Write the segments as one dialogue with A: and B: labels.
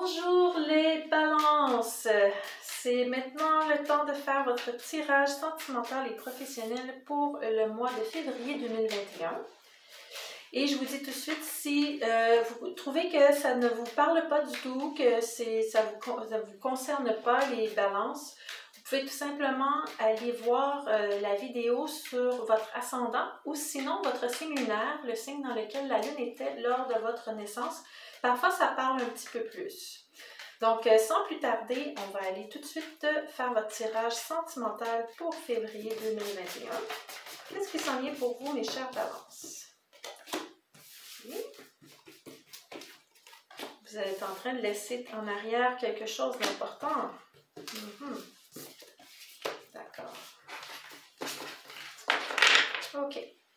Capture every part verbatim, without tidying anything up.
A: Bonjour les balances! C'est maintenant le temps de faire votre tirage sentimental et professionnel pour le mois de février deux mille vingt et un. Et je vous dis tout de suite, si euh, vous trouvez que ça ne vous parle pas du tout, que ça ne vous, vous concerne pas les balances, vous pouvez tout simplement aller voir euh, la vidéo sur votre ascendant ou sinon votre signe lunaire, le signe dans lequel la lune était lors de votre naissance. Parfois, ça parle un petit peu plus. Donc, euh, sans plus tarder, on va aller tout de suite faire votre tirage sentimental pour février deux mille vingt et un. Qu'est-ce qui s'en vient pour vous, mes chères balances? Okay. Vous êtes en train de laisser en arrière quelque chose d'important. Mm-hmm. D'accord. OK.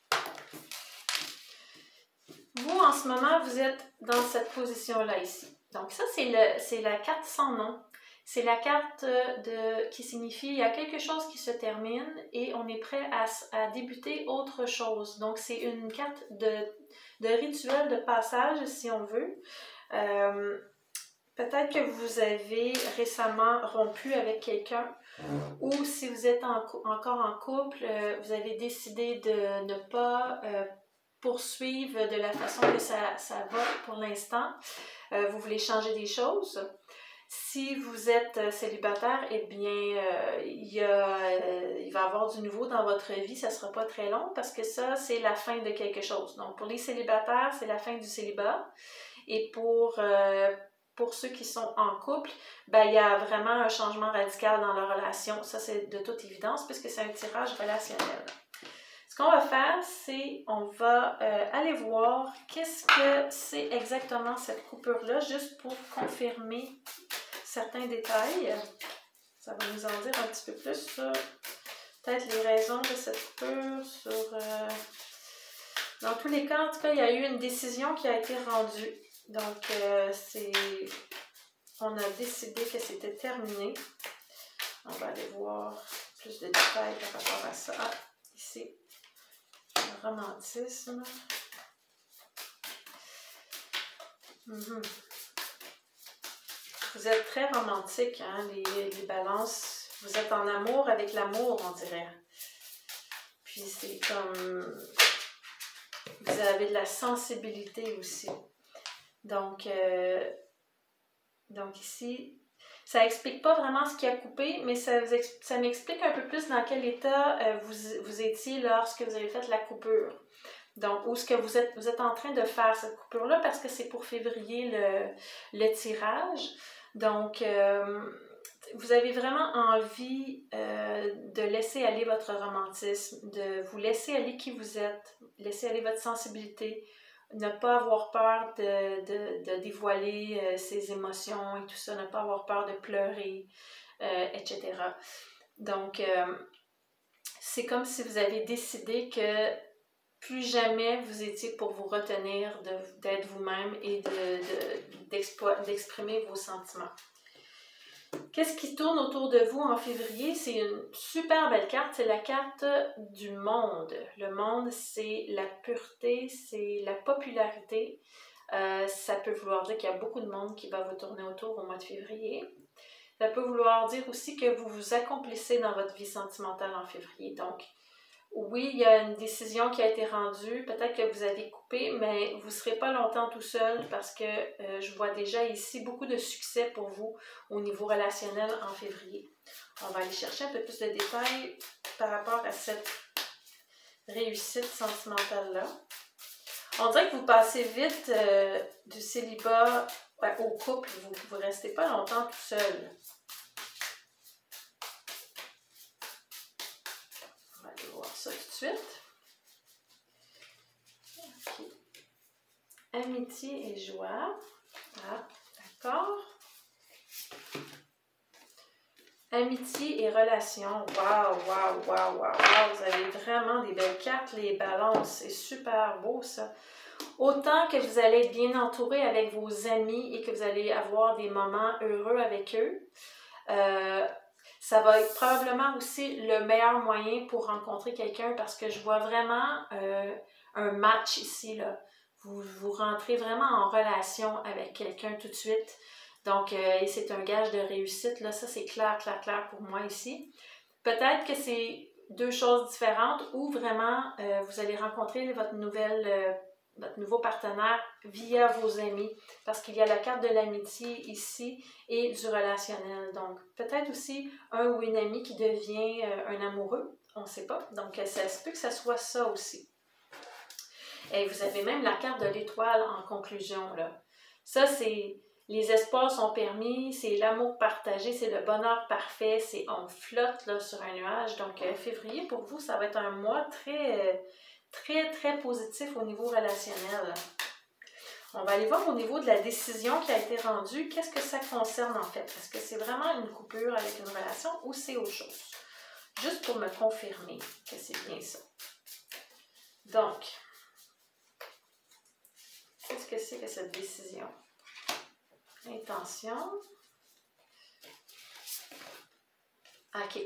A: Vous, en ce moment, vous êtes dans cette position-là ici. Donc ça, c'est la carte sans nom. C'est la carte de, qui signifie qu'il y a quelque chose qui se termine et on est prêt à, à débuter autre chose. Donc c'est une carte de, de rituel de passage, si on veut. Euh, Peut-être que vous avez récemment rompu avec quelqu'un ou si vous êtes en, encore en couple, euh, vous avez décidé de ne pas euh, poursuivre de la façon que ça, ça va pour l'instant. Euh, vous voulez changer des choses. Si vous êtes célibataire, eh bien, euh, il, y a, euh, il va y avoir du nouveau dans votre vie. Ça ne sera pas très long parce que ça, c'est la fin de quelque chose. Donc, pour les célibataires, c'est la fin du célibat. Et pour... Euh, Pour ceux qui sont en couple, ben, il y a vraiment un changement radical dans leur relation. Ça, c'est de toute évidence puisque c'est un tirage relationnel. Ce qu'on va faire, c'est on va euh, aller voir qu'est-ce que c'est exactement cette coupure-là, juste pour confirmer certains détails. Ça va nous en dire un petit peu plus sur peut-être les raisons de cette coupure, sur... Euh... Dans tous les cas, en tout cas, il y a eu une décision qui a été rendue. Donc, euh, c'est, on a décidé que c'était terminé. On va aller voir plus de détails par rapport à ça. Ah, ici, le romantisme. Mm-hmm. Vous êtes très romantique, hein, les, les balances. Vous êtes en amour avec l'amour, on dirait. Puis c'est comme... Vous avez de la sensibilité aussi. Donc, euh, donc ici, ça n'explique pas vraiment ce qui a coupé, mais ça, ça m'explique un peu plus dans quel état euh, vous, vous étiez lorsque vous avez fait la coupure. Donc, où est-ce que vous êtes, vous êtes en train de faire cette coupure-là, parce que c'est pour février le, le tirage. Donc, euh, vous avez vraiment envie euh, de laisser aller votre romantisme, de vous laisser aller qui vous êtes, laisser aller votre sensibilité, ne pas avoir peur de, de, de dévoiler euh, ses émotions et tout ça, ne pas avoir peur de pleurer, euh, et cetera. Donc, euh, c'est comme si vous avez décidé que plus jamais vous étiez pour vous retenir d'être vous-même et d'exprimer de, de, vos sentiments. Qu'est-ce qui tourne autour de vous en février? C'est une super belle carte, c'est la carte du monde. Le monde, c'est la pureté, c'est la popularité. Euh, ça peut vouloir dire qu'il y a beaucoup de monde qui va vous tourner autour au mois de février. Ça peut vouloir dire aussi que vous vous accomplissez dans votre vie sentimentale en février. Donc, oui, il y a une décision qui a été rendue, peut-être que vous avez coupé, mais vous ne serez pas longtemps tout seul parce que euh, je vois déjà ici beaucoup de succès pour vous au niveau relationnel en février. On va aller chercher un peu plus de détails par rapport à cette réussite sentimentale-là. On dirait que vous passez vite euh, du célibat ouais, au couple, vous ne restez pas longtemps tout seul. Ça tout de suite. Okay. Amitié et joie. Ah, d'accord. Amitié et relation. Waouh, waouh, waouh, waouh. Vous avez vraiment des belles cartes, les balances. C'est super beau, ça. Autant que vous allez être bien entouré avec vos amis et que vous allez avoir des moments heureux avec eux. Euh, Ça va être probablement aussi le meilleur moyen pour rencontrer quelqu'un parce que je vois vraiment euh, un match ici, là. Vous, vous rentrez vraiment en relation avec quelqu'un tout de suite. Donc, euh, c'est un gage de réussite. Là, ça, c'est clair, clair, clair pour moi ici. Peut-être que c'est deux choses différentes ou vraiment, euh, vous allez rencontrer votre nouvelle... Euh, votre nouveau partenaire via vos amis, parce qu'il y a la carte de l'amitié ici et du relationnel. Donc, peut-être aussi un ou une amie qui devient euh, un amoureux, on ne sait pas. Donc, ça se peut que ça soit ça aussi. Et vous avez même la carte de l'étoile en conclusion, là. Ça, c'est les espoirs sont permis, c'est l'amour partagé, c'est le bonheur parfait, c'est on flotte là, sur un nuage. Donc, euh, février, pour vous, ça va être un mois très... Euh, très, très positif au niveau relationnel. On va aller voir au niveau de la décision qui a été rendue. Qu'est-ce que ça concerne en fait? Est-ce que c'est vraiment une coupure avec une relation ou c'est autre chose? Juste pour me confirmer que c'est bien ça. Donc, qu'est-ce que c'est que cette décision? Intention. OK.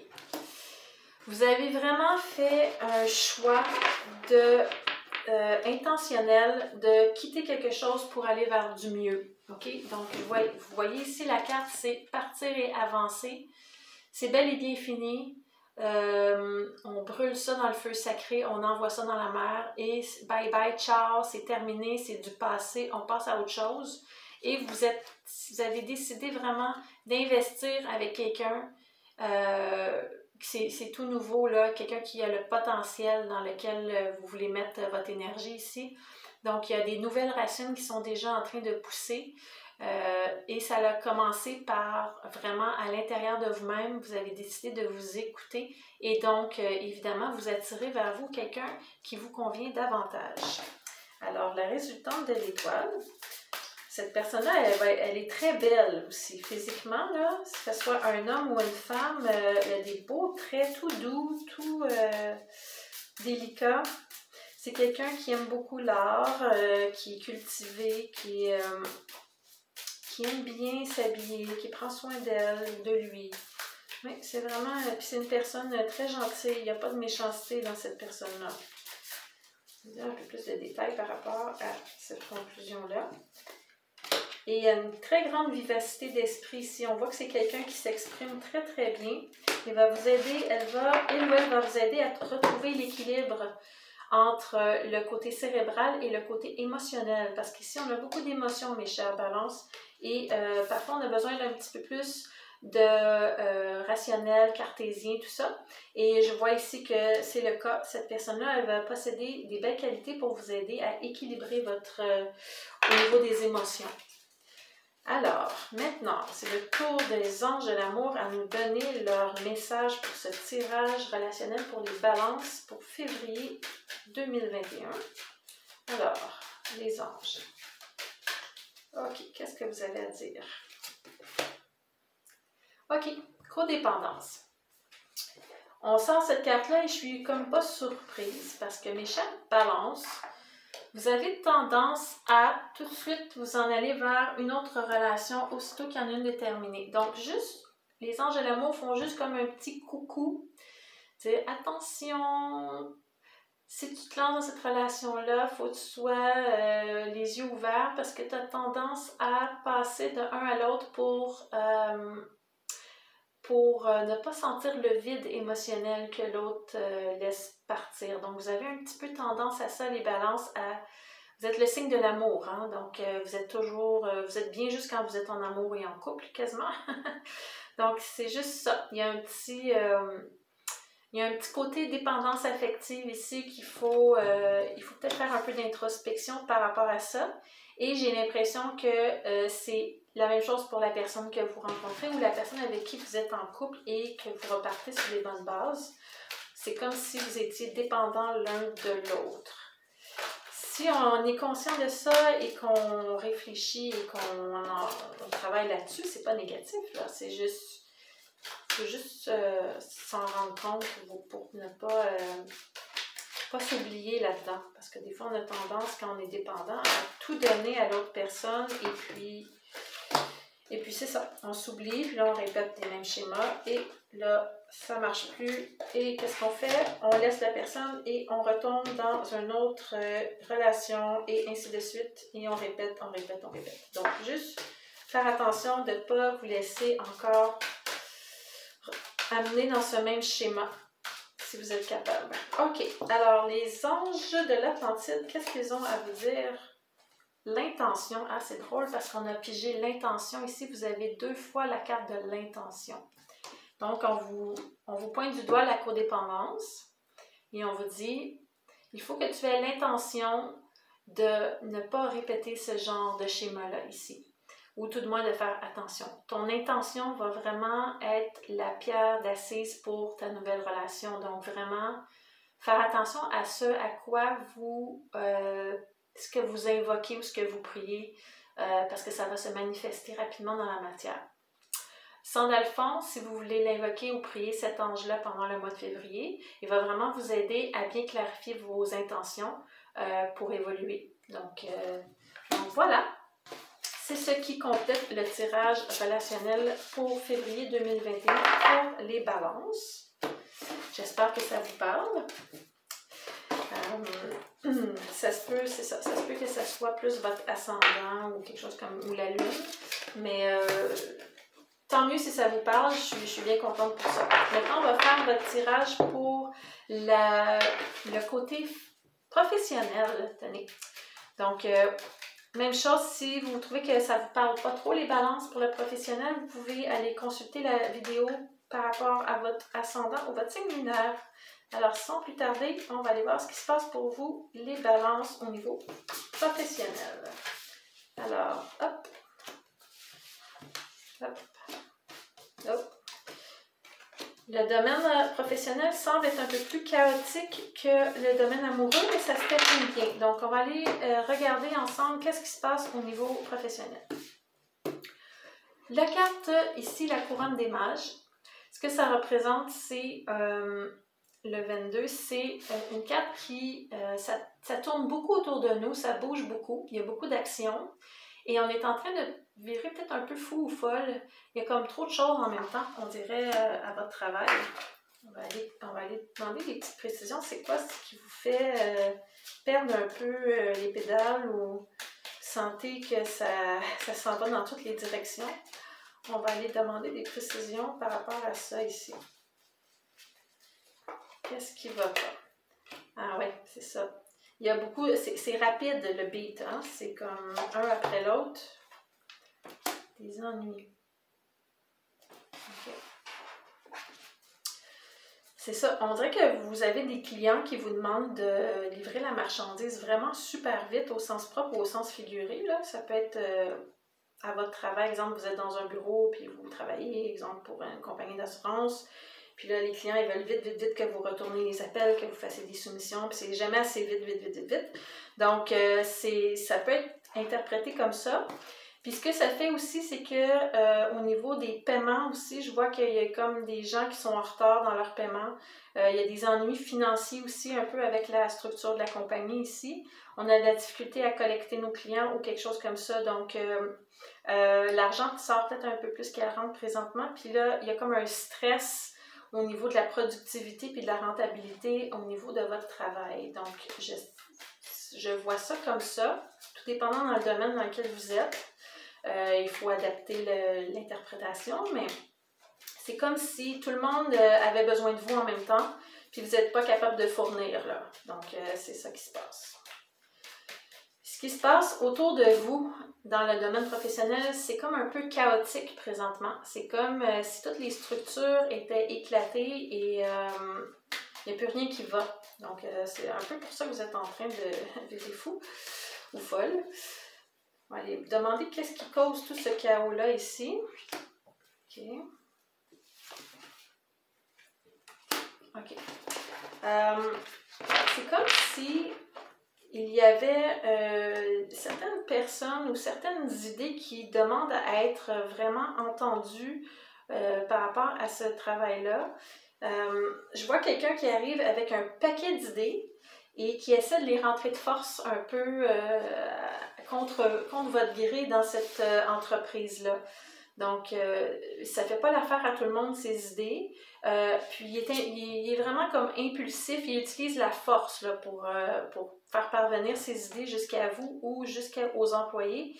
A: Vous avez vraiment fait un choix de, euh, intentionnel de quitter quelque chose pour aller vers du mieux. OK? Donc, vous voyez, vous voyez ici, la carte, c'est partir et avancer. C'est bel et bien fini. Euh, on brûle ça dans le feu sacré, on envoie ça dans la mer et bye bye, ciao, c'est terminé, c'est du passé, on passe à autre chose. Et vous, êtes, vous avez décidé vraiment d'investir avec quelqu'un. Euh, C'est tout nouveau, là, quelqu'un qui a le potentiel dans lequel vous voulez mettre votre énergie ici. Donc, il y a des nouvelles racines qui sont déjà en train de pousser. Euh, et ça a commencé par vraiment à l'intérieur de vous-même, vous avez décidé de vous écouter et donc, euh, évidemment, vous attirez vers vous quelqu'un qui vous convient davantage. Alors, la résultante de l'étoile, cette personne-là, elle, elle est très belle aussi, physiquement, là, que ce soit un homme ou une femme, euh, elle a des beaux traits, tout doux, tout euh, délicat. C'est quelqu'un qui aime beaucoup l'art, euh, qui est cultivé, qui, euh, qui aime bien s'habiller, qui prend soin d'elle, de lui. Oui, c'est vraiment, puis c'est une personne très gentille, il n'y a pas de méchanceté dans cette personne-là. Je vais dire un peu plus de détails par rapport à cette conclusion-là. Et il y a une très grande vivacité d'esprit ici. On voit que c'est quelqu'un qui s'exprime très, très bien. Elle va vous aider, elle va, elle ou elle va vous aider à retrouver l'équilibre entre le côté cérébral et le côté émotionnel. Parce qu'ici, on a beaucoup d'émotions, mes chers balances. Et euh, parfois, on a besoin d'un petit peu plus de euh, rationnel, cartésien, tout ça. Et je vois ici que c'est le cas. Cette personne-là, elle va posséder des belles qualités pour vous aider à équilibrer votre, euh, au niveau des émotions. Alors, maintenant, c'est le tour des anges de l'amour à nous donner leur message pour ce tirage relationnel pour les balances pour février deux mille vingt et un. Alors, les anges. OK, qu'est-ce que vous avez à dire? OK, codépendance. On sort cette carte-là et je suis comme pas surprise parce que mes chers balances, vous avez tendance à tout de suite vous en aller vers une autre relation aussitôt qu'il y en a une déterminée. Donc, juste, les anges de l'amour font juste comme un petit coucou. Tu sais, attention, si tu te lances dans cette relation-là, il faut que tu sois euh, les yeux ouverts parce que tu as tendance à passer d'un à l'autre pour, euh, pour euh, ne pas sentir le vide émotionnel que l'autre euh, laisse partir. Donc, vous avez un petit peu tendance à ça, les balances, à... Vous êtes le signe de l'amour, hein? Donc euh, vous êtes toujours... Euh, vous êtes bien juste quand vous êtes en amour et en couple, quasiment. Donc, c'est juste ça. Il y a un petit... Euh, il y a un petit côté dépendance affective ici qu'il faut... Euh, il faut peut-être faire un peu d'introspection par rapport à ça. Et j'ai l'impression que euh, c'est la même chose pour la personne que vous rencontrez ou la personne avec qui vous êtes en couple et que vous repartez sur les bonnes bases. C'est comme si vous étiez dépendants l'un de l'autre. Si on est conscient de ça et qu'on réfléchit et qu'on on travaille là-dessus, c'est pas négatif, là. C'est juste, c'est juste euh, s'en rendre compte pour, pour ne pas, euh, pas s'oublier là-dedans. Parce que des fois, on a tendance, quand on est dépendant, à tout donner à l'autre personne et puis, et puis c'est ça. On s'oublie, puis là, on répète les mêmes schémas et là, ça marche plus. Et qu'est-ce qu'on fait? On laisse la personne et on retombe dans une autre euh, relation et ainsi de suite. Et on répète, on répète, on répète. Donc, juste faire attention de ne pas vous laisser encore amener dans ce même schéma, si vous êtes capable. OK, alors les anges de l'Atlantide, qu'est-ce qu'ils ont à vous dire? L'intention, ah c'est drôle parce qu'on a pigé l'intention. Ici, vous avez deux fois la carte de l'intention. Donc, on vous, on vous pointe du doigt la codépendance et on vous dit, il faut que tu aies l'intention de ne pas répéter ce genre de schéma-là ici, ou tout de moins de faire attention. Ton intention va vraiment être la pierre d'assise pour ta nouvelle relation. Donc, vraiment, faire attention à ce à quoi vous, euh, ce que vous invoquez ou ce que vous priez, euh, parce que ça va se manifester rapidement dans la matière. Sandalphon, si vous voulez l'invoquer ou prier cet ange-là pendant le mois de février, il va vraiment vous aider à bien clarifier vos intentions euh, pour évoluer. Donc, euh, donc voilà, c'est ce qui complète le tirage relationnel pour février deux mille vingt et un pour les balances. J'espère que ça vous parle. Euh, ça se peut, c'est ça, ça se peut que ça soit plus votre ascendant ou quelque chose comme, ou la lune, mais euh, tant mieux si ça vous parle, je suis, je suis bien contente pour ça. Maintenant, on va faire votre tirage pour la, le côté professionnel, tenez. Donc, euh, même chose, si vous trouvez que ça ne vous parle pas trop les balances pour le professionnel, vous pouvez aller consulter la vidéo par rapport à votre ascendant ou votre signe lunaire. Alors, sans plus tarder, on va aller voir ce qui se passe pour vous, les balances au niveau professionnel. Alors, hop, hop, hop. Le domaine professionnel semble être un peu plus chaotique que le domaine amoureux, mais ça se termine bien. Donc, on va aller euh, regarder ensemble qu'est-ce qui se passe au niveau professionnel. La carte ici, la couronne des mages, ce que ça représente, c'est euh, le vingt-deux, c'est euh, une carte qui, euh, ça, ça tourne beaucoup autour de nous, ça bouge beaucoup, il y a beaucoup d'actions. Et on est en train de virer peut-être un peu fou ou folle. Il y a comme trop de choses en même temps, on dirait, euh, à votre travail. On va aller, on va aller demander des petites précisions. C'est quoi ce qui vous fait euh, perdre un peu euh, les pédales ou sentez que ça, ça s'en va dans toutes les directions? On va aller demander des précisions par rapport à ça ici. Qu'est-ce qui va pas? Ah oui, c'est ça. Il y a beaucoup, c'est rapide le beat, hein? C'est comme un après l'autre. Des ennuis. Okay. C'est ça, on dirait que vous avez des clients qui vous demandent de livrer la marchandise vraiment super vite au sens propre ou au sens figuré. Là. Ça peut être euh, à votre travail, exemple, vous êtes dans un bureau puis vous travaillez, exemple, pour une compagnie d'assurance. Puis là, les clients, ils veulent vite, vite, vite que vous retournez les appels, que vous fassiez des soumissions, puis c'est jamais assez vite, vite, vite, vite, vite. Donc, euh, c'est, ça peut être interprété comme ça. Puis ce que ça fait aussi, c'est que euh, au niveau des paiements aussi, je vois qu'il y a comme des gens qui sont en retard dans leur paiement. Euh, il y a des ennuis financiers aussi, un peu avec la structure de la compagnie ici. On a de la difficulté à collecter nos clients ou quelque chose comme ça. Donc, euh, euh, l'argent sort peut-être un peu plus qu'elle rentre présentement. Puis là, il y a comme un stress au niveau de la productivité puis de la rentabilité au niveau de votre travail. Donc, je, je vois ça comme ça, tout dépendant dans le domaine dans lequel vous êtes. Euh, il faut adapter l'interprétation, mais c'est comme si tout le monde euh, avait besoin de vous en même temps, puis vous n'êtes pas capable de fournir, là. Donc, euh, c'est ça qui se passe. Ce qui se passe autour de vous dans le domaine professionnel, c'est comme un peu chaotique présentement. C'est comme euh, si toutes les structures étaient éclatées et euh, il n'y a plus rien qui va. Donc, euh, c'est un peu pour ça que vous êtes en train de virer fou ou folle. On va aller demander qu'est-ce qui cause tout ce chaos-là ici. OK. OK. Euh, c'est comme si il y avait euh, certaines personnes ou certaines idées qui demandent à être vraiment entendues euh, par rapport à ce travail-là. Euh, je vois quelqu'un qui arrive avec un paquet d'idées et qui essaie de les rentrer de force un peu euh, contre, contre votre gré dans cette euh, entreprise-là. Donc, euh, ça ne fait pas l'affaire à tout le monde, ces idées. Euh, puis, il est, il est vraiment comme impulsif. Il utilise la force là, pour, euh, pour faire parvenir ses idées jusqu'à vous ou jusqu'aux employés.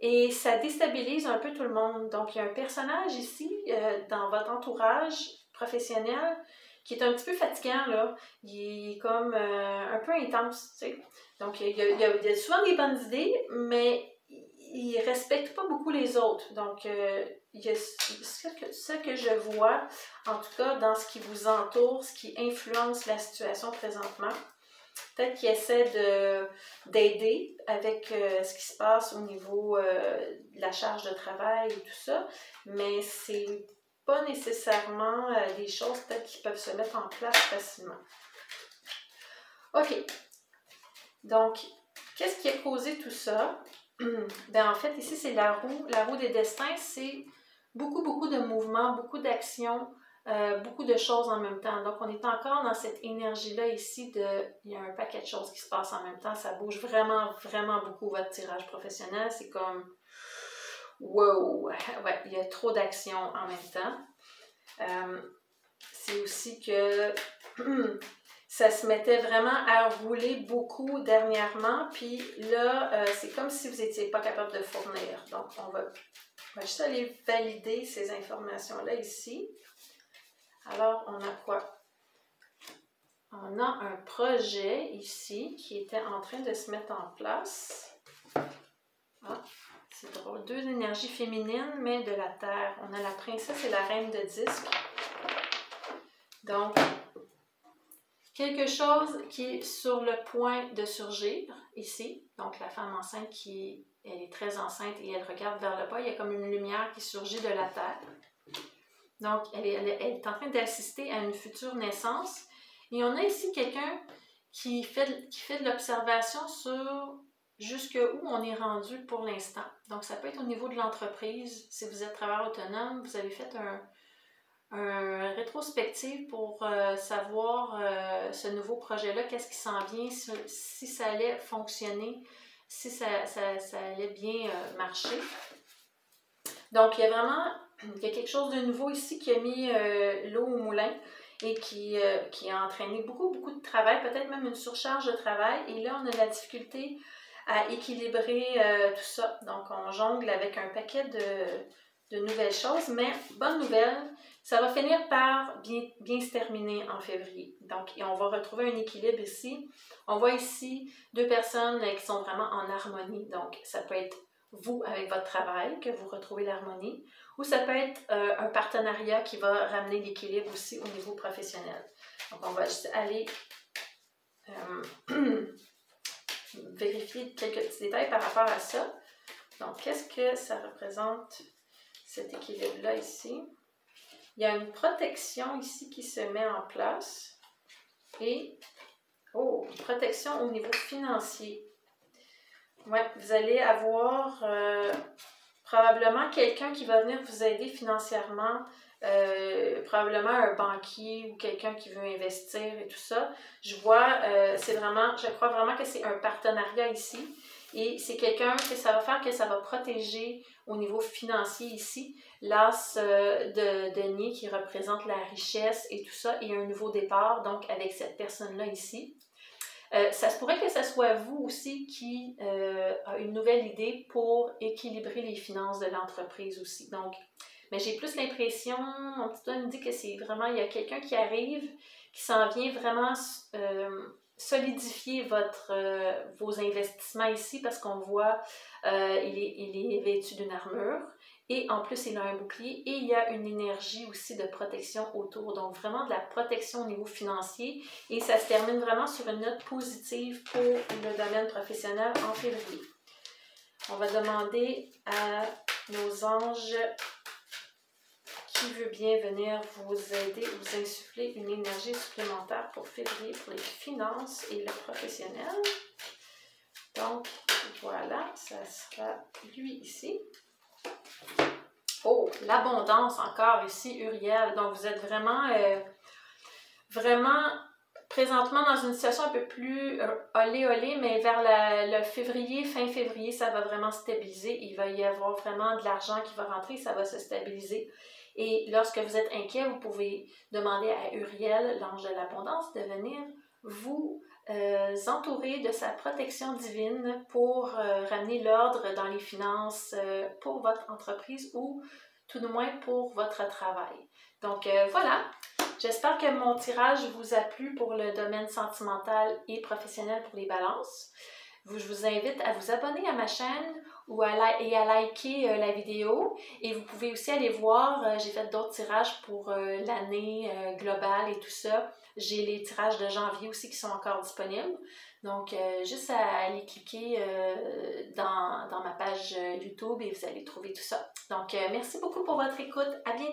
A: et ça déstabilise un peu tout le monde. Donc, il y a un personnage ici, euh, dans votre entourage professionnel, qui est un petit peu fatigant, là. Il est comme euh, un peu intense, tu sais. Donc, il y, a, il, y a, il y a souvent des bonnes idées, mais il ne respecte pas beaucoup les autres. Donc, euh, il y a ce que, ce que je vois, en tout cas, dans ce qui vous entoure, ce qui influence la situation présentement. Peut-être qu'il essaie de, d'aider avec euh, ce qui se passe au niveau euh, de la charge de travail et tout ça, mais c'est pas nécessairement euh, des choses peut-être qui peuvent se mettre en place facilement. OK. Donc, qu'est-ce qui a causé tout ça? Ben, en fait, ici, c'est la roue. La roue des destins, c'est beaucoup, beaucoup de mouvements, beaucoup d'actions, euh, beaucoup de choses en même temps. Donc, on est encore dans cette énergie-là ici de... Il y a un paquet de choses qui se passent en même temps. Ça bouge vraiment, vraiment beaucoup votre tirage professionnel. C'est comme... Wow! Ouais, il y a trop d'actions en même temps. Euh, c'est aussi que... ça se mettait vraiment à rouler beaucoup dernièrement, puis là, euh, c'est comme si vous n'étiez pas capable de fournir. Donc, on va, on va juste aller valider ces informations-là ici. Alors, on a quoi? On a un projet ici qui était en train de se mettre en place. Ah, c'est drôle. Deux énergies féminines, mais de la Terre. On a la princesse et la reine de disques. Donc, quelque chose qui est sur le point de surgir ici. Donc, la femme enceinte qui elle est très enceinte et elle regarde vers le bas. Il y a comme une lumière qui surgit de la terre. Donc, elle est, elle est, elle est en train d'assister à une future naissance. Et on a ici quelqu'un qui fait, qui fait de l'observation sur jusqu'où on est rendu pour l'instant. Donc, ça peut être au niveau de l'entreprise. Si vous êtes travailleur autonome, vous avez fait un... un rétrospective pour euh, savoir euh, ce nouveau projet-là, qu'est-ce qui s'en vient, si, si ça allait fonctionner, si ça, ça, ça allait bien euh, marcher. Donc, il y a vraiment il y a quelque chose de nouveau ici qui a mis euh, l'eau au moulin et qui, euh, qui a entraîné beaucoup, beaucoup de travail, peut-être même une surcharge de travail. Et là, on a de la difficulté à équilibrer euh, tout ça. Donc, on jongle avec un paquet de, de nouvelles choses, mais bonne nouvelle, ça va finir par bien, bien se terminer en février. Donc, et on va retrouver un équilibre ici. On voit ici deux personnes qui sont vraiment en harmonie. Donc, ça peut être vous avec votre travail, que vous retrouvez l'harmonie, ou ça peut être euh, un partenariat qui va ramener l'équilibre aussi au niveau professionnel. Donc, on va juste aller euh, vérifier quelques petits détails par rapport à ça. Donc, qu'est-ce que ça représente, cet équilibre-là ici? Il y a une protection ici qui se met en place et, oh, une protection au niveau financier. Ouais, vous allez avoir euh, probablement quelqu'un qui va venir vous aider financièrement, euh, probablement un banquier ou quelqu'un qui veut investir et tout ça. Je vois, euh, c'est vraiment, je crois vraiment que c'est un partenariat ici. Et c'est quelqu'un que ça va faire que ça va protéger au niveau financier ici. L'as de denier qui représente la richesse et tout ça et un nouveau départ, donc avec cette personne-là ici. Euh, ça se pourrait que ce soit vous aussi qui euh, a une nouvelle idée pour équilibrer les finances de l'entreprise aussi. Donc, mais j'ai plus l'impression, mon petit doigt me dit que c'est vraiment, il y a quelqu'un qui arrive, qui s'en vient vraiment euh, solidifier votre, euh, vos investissements ici parce qu'on voit, euh, il, est, il est vêtu d'une armure. Et en plus, il a un bouclier et il y a une énergie aussi de protection autour. Donc, vraiment de la protection au niveau financier. Et ça se termine vraiment sur une note positive pour le domaine professionnel en février. On va demander à nos anges qui veut bien venir vous aider, vous insuffler une énergie supplémentaire pour février, pour les finances et le professionnel. Donc, voilà, ça sera lui ici. Oh, l'abondance encore ici, Uriel. Donc, vous êtes vraiment, euh, vraiment présentement dans une situation un peu plus euh, olé olé, mais vers la, le février, fin février, ça va vraiment stabiliser. Il va y avoir vraiment de l'argent qui va rentrer, ça va se stabiliser. Et lorsque vous êtes inquiet, vous pouvez demander à Uriel, l'ange de l'abondance, de venir vous euh, entourer de sa protection divine pour euh, ramener l'ordre dans les finances euh, pour votre entreprise ou tout de moins pour votre travail. Donc euh, voilà, j'espère que mon tirage vous a plu pour le domaine sentimental et professionnel pour les balances. Je vous invite à vous abonner à ma chaîne ou à la, et à liker euh, la vidéo. Et vous pouvez aussi aller voir, euh, j'ai fait d'autres tirages pour euh, l'année euh, globale et tout ça. J'ai les tirages de janvier aussi qui sont encore disponibles. Donc, euh, juste à aller cliquer euh, dans, dans ma page YouTube et vous allez trouver tout ça. Donc, euh, merci beaucoup pour votre écoute. À bientôt!